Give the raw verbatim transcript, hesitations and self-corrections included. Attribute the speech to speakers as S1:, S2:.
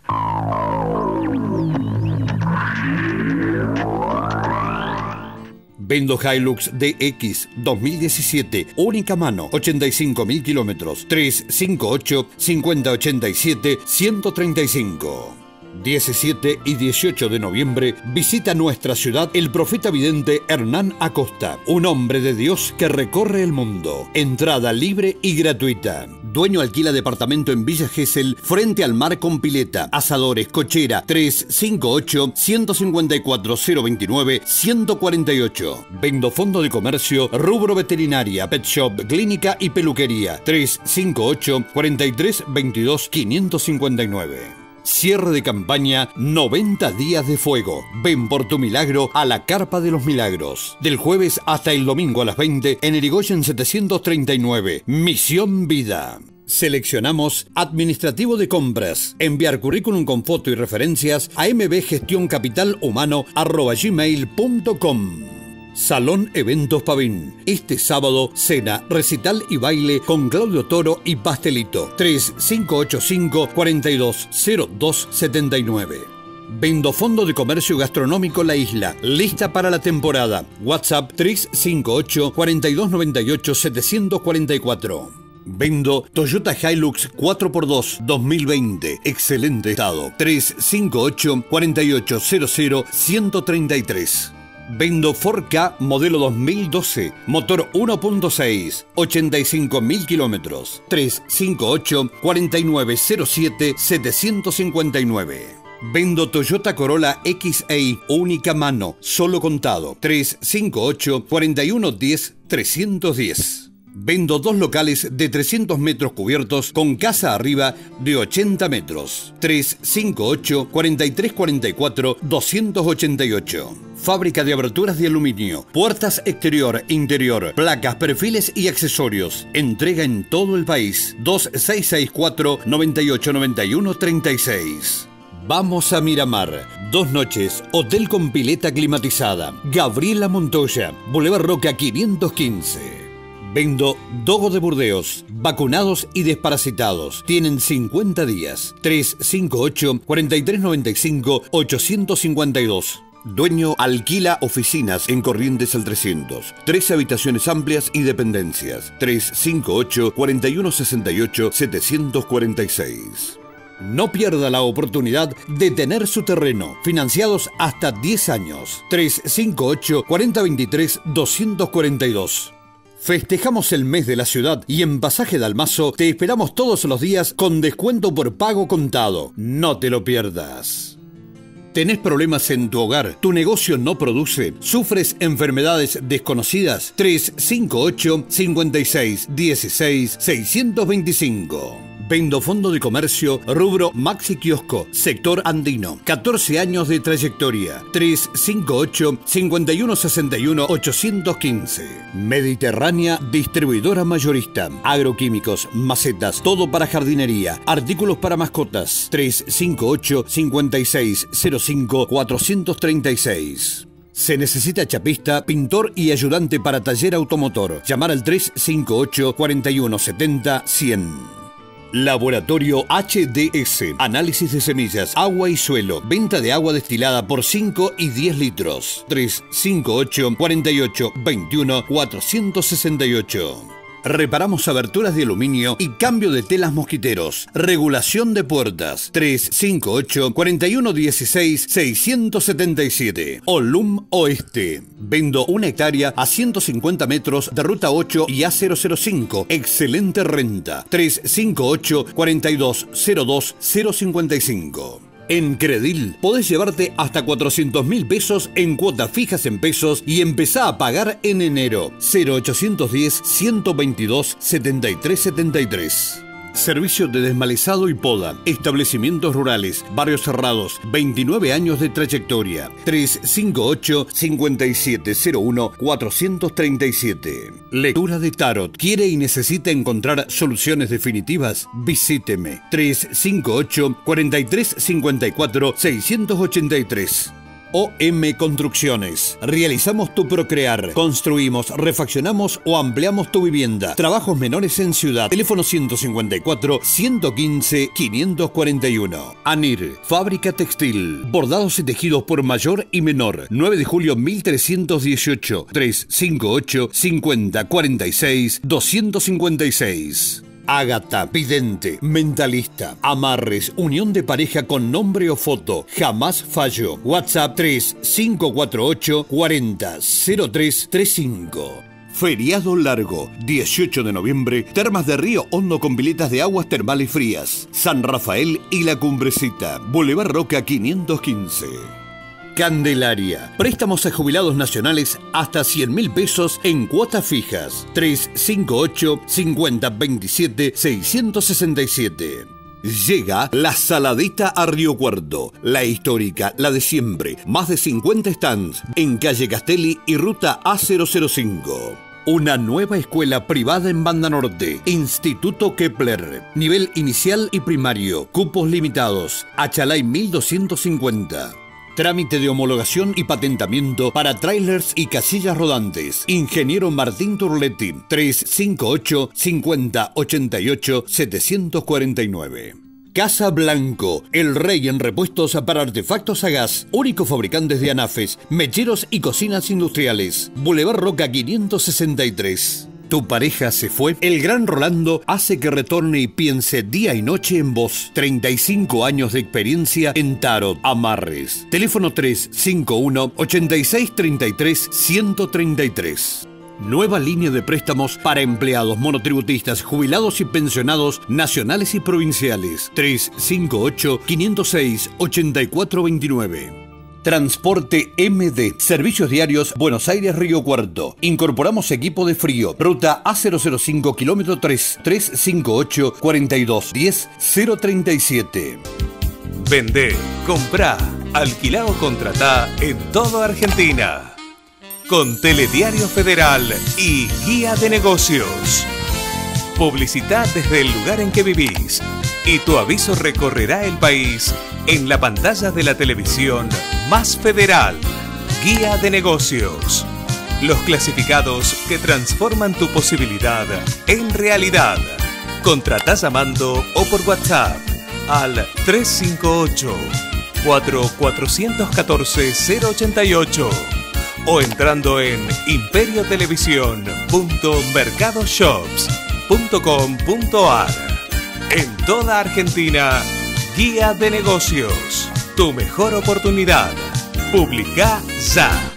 S1: Vendo Hilux D X dos mil diecisiete, única mano, ochenta y cinco mil kilómetros, tres cinco ocho, cinco cero ocho siete, uno tres cinco. diecisiete y dieciocho de noviembre visita nuestra ciudad el profeta vidente Hernán Acosta, un hombre de Dios que recorre el mundo. Entrada libre y gratuita. Dueño alquila departamento en Villa Gesell, frente al mar con pileta, asadores, cochera, tres cinco ocho, uno cinco cuatro, cero dos nueve, uno cuatro ocho. Vendo fondo de comercio, rubro veterinaria, pet shop, clínica y peluquería, tres cinco ocho, cuatro tres, veintidós, quinientos cincuenta y nueve. Cierre de campaña, noventa días de fuego. Ven por tu milagro a la Carpa de los Milagros. Del jueves hasta el domingo a las veinte en Irigoyen setecientos treinta y nueve. Misión Vida. Seleccionamos administrativo de compras. Enviar currículum con foto y referencias a mbgestioncapitalhumano arroba gmail punto com. Salón Eventos Pavín. Este sábado, cena, recital y baile con Claudio Toro y Pastelito. tres cinco ocho cinco, cuatro dos cero dos siete nueve. Vendo fondo de comercio gastronómico La Isla. Lista para la temporada. WhatsApp tres cinco ocho, cuatro dos nueve ocho, siete cuatro cuatro. Vendo Toyota Hilux cuatro por dos dos mil veinte. Excelente estado. tres cinco ocho, cuatro ocho cero cero, uno tres tres. Vendo Ford Ka modelo dos mil doce, motor uno punto seis, ochenta y cinco mil kilómetros, tres cinco ocho, cuatro nueve cero siete, siete cinco nueve. Vendo Toyota Corolla X E, única mano, solo contado, tres cinco ocho, cuatro uno diez, trescientos diez. Vendo dos locales de trescientos metros cubiertos con casa arriba de ochenta metros. tres cinco ocho, cuatro tres cuatro cuatro, doscientos ochenta y ocho. Fábrica de aberturas de aluminio, puertas exterior, interior, placas, perfiles y accesorios. Entrega en todo el país. dos seis seis cuatro, nueve ocho nueve uno, tres seis. Vamos a Miramar. Dos noches, hotel con pileta climatizada. Gabriela Montoya, Boulevard Roca quinientos quince. Vendo Dogo de Burdeos, vacunados y desparasitados. Tienen cincuenta días. tres cinco ocho, cuatro tres nueve cinco, ocho cinco dos. Dueño alquila oficinas en Corrientes al trescientos. Tres habitaciones amplias y dependencias. tres cinco ocho, cuatro uno seis ocho, siete cuatro seis. No pierda la oportunidad de tener su terreno. Financiados hasta diez años. tres cinco ocho, cuatro dos tres, dos cuatro dos. Festejamos el mes de la ciudad y en Pasaje Dalmazo te esperamos todos los días con descuento por pago contado. No te lo pierdas. ¿Tenés problemas en tu hogar? ¿Tu negocio no produce? ¿Sufres enfermedades desconocidas? tres cinco ocho, cinco seis, uno seis, seis dos cinco. Vendo fondo de comercio, rubro Maxi Kiosco, sector andino. catorce años de trayectoria. tres cinco ocho, cinco uno seis uno, ocho uno cinco. Mediterránea Distribuidora Mayorista. Agroquímicos, macetas, todo para jardinería. Artículos para mascotas. tres cinco ocho, cinco seis cero cinco, cuatro tres seis. Se necesita chapista, pintor y ayudante para taller automotor. Llamar al tres cinco ocho, cuatro uno siete cero, cien. Laboratorio H D S. Análisis de semillas, agua y suelo. Venta de agua destilada por cinco y diez litros. tres cinco ocho, cuatro ocho, veintiuno, cuatrocientos sesenta y ocho. Reparamos aberturas de aluminio y cambio de telas mosquiteros. Regulación de puertas. tres cinco ocho, cuatro uno uno seis, seiscientos setenta y siete. Olum Oeste. Vendo una hectárea a ciento cincuenta metros de ruta ocho y A cero cero cinco. Excelente renta. tres cinco ocho, cuatro dos cero dos, cero cincuenta y cinco. En Credil podés llevarte hasta cuatrocientos mil pesos en cuotas fijas en pesos y empezá a pagar en enero. cero ochocientos diez, ciento veintidós, setenta y tres setenta y tres. Servicio de desmalezado y poda. Establecimientos rurales. Barrios cerrados. veintinueve años de trayectoria. tres cinco ocho, cinco siete cero uno, cuatro tres siete. Lectura de tarot. ¿Quiere y necesita encontrar soluciones definitivas? Visíteme. tres cinco ocho, cuatro tres cinco cuatro, seis ocho tres. O M Construcciones. Realizamos tu procrear. Construimos, refaccionamos o ampliamos tu vivienda. Trabajos menores en ciudad. Teléfono ciento cincuenta y cuatro, ciento quince, quinientos cuarenta y uno. ANIR, fábrica textil. Bordados y tejidos por mayor y menor. nueve de julio mil trescientos dieciocho. tres cinco ocho, cincuenta, cuarenta y seis, doscientos cincuenta y seis. Ágata, vidente, mentalista, amarres, unión de pareja con nombre o foto, jamás fallo. WhatsApp tres cinco cuatro ocho, cuarenta, cero tres treinta y cinco. Feriado largo, dieciocho de noviembre, Termas de Río Hondo con piletas de aguas termales frías. San Rafael y La Cumbrecita, Boulevard Roca quinientos quince. Candelaria. Préstamos a jubilados nacionales hasta cien mil pesos en cuotas fijas. tres cinco ocho, cincuenta, veintisiete, seiscientos sesenta y siete. Llega la Saladita a Río Cuarto. La histórica, la de siempre. Más de cincuenta stands en calle Castelli y ruta A cero cero cinco. Una nueva escuela privada en Banda Norte. Instituto Kepler. Nivel inicial y primario. Cupos limitados. Achalay mil doscientos cincuenta. Trámite de homologación y patentamiento para trailers y casillas rodantes. Ingeniero Martín Turletti. tres cinco ocho, cincuenta, ochenta y ocho, setecientos cuarenta y nueve. Casa Blanco, el rey en repuestos para artefactos a gas. Único fabricantes de anafes, mecheros y cocinas industriales. Boulevard Roca quinientos sesenta y tres. ¿Tu pareja se fue? El Gran Rolando hace que retorne y piense día y noche en vos. treinta y cinco años de experiencia en tarot, amarres. Teléfono tres cinco uno, ochenta y seis, treinta y tres, ciento treinta y tres. Nueva línea de préstamos para empleados, monotributistas, jubilados y pensionados nacionales y provinciales. tres cinco ocho, quinientos seis, ochenta y cuatro veintinueve. Transporte M D. Servicios diarios Buenos Aires-Río Cuarto. Incorporamos equipo de frío. Ruta A cero cero cinco, kilómetro tres. tres cinco ocho, cuarenta y dos, diez, cero treinta y siete.
S2: Vendé, comprá, alquilá o contratá en toda Argentina. Con Telediario Federal y Guía de Negocios. Publicitá desde el lugar en que vivís y tu aviso recorrerá el país en la pantalla de la televisión más federal. Guía de Negocios. Los clasificados que transforman tu posibilidad en realidad. Contratá llamando o por WhatsApp al tres cinco ocho, cuatro cuatro uno cuatro, cero ocho ocho o entrando en imperio televisión punto mercadoshops punto com punto ar. En toda Argentina, Guía de Negocios. Tu mejor oportunidad. Publicá ya.